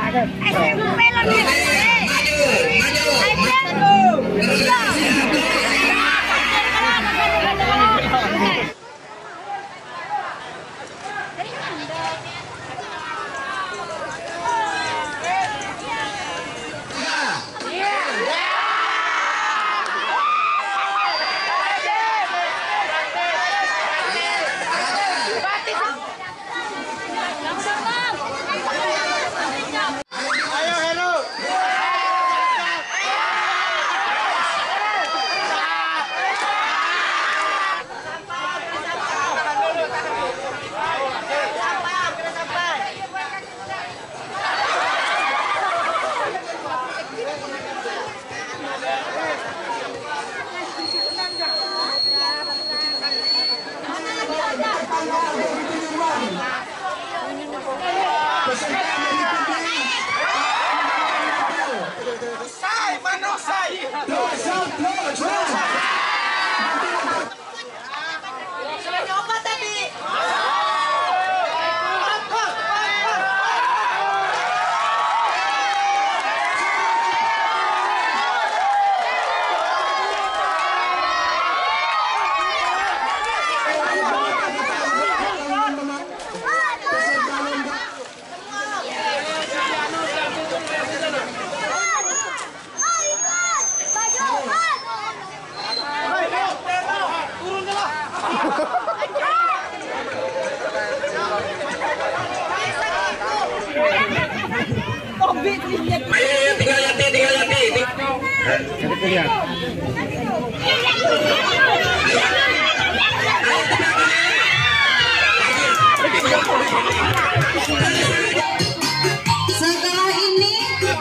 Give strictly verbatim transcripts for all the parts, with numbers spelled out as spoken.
Setelah ini,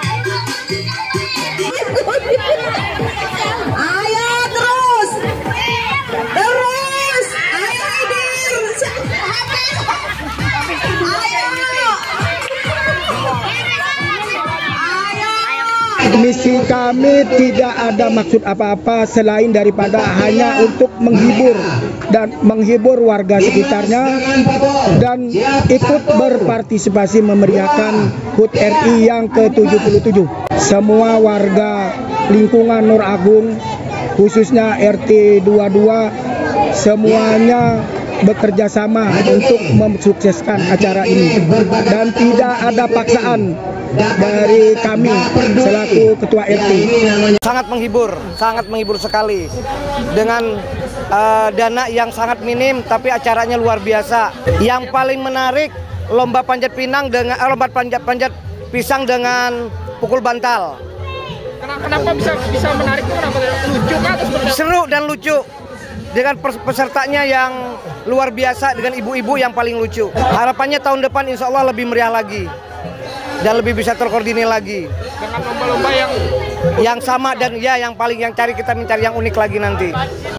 ayo terus, terus, ayo hadir, ayo, Misi kami tidak ada maksud apa-apa selain daripada hanya untuk menghibur dan menghibur warga sekitarnya dan ikut berpartisipasi memeriahkan H U T R I yang ke tujuh puluh tujuh. Semua warga lingkungan Nur Agung, khususnya R T dua puluh dua, semuanya bekerja sama untuk mensukseskan acara ini dan tidak ada paksaan dari kami selaku ketua R T. Sangat menghibur, sangat menghibur sekali dengan uh, dana yang sangat minim tapi acaranya luar biasa. Yang paling menarik lomba panjat pinang dengan uh, lomba panjat panjat pisang dengan pukul bantal. Kenapa bisa bisa menarik? Kenapa lucu kan? Seru dan lucu. Dengan pesertanya yang luar biasa, dengan ibu-ibu yang paling lucu. Harapannya tahun depan insya Allah lebih meriah lagi dan lebih bisa terkoordinir lagi Dengan lomba-lomba yang yang sama dan ya yang paling yang cari kita mencari yang unik lagi nanti.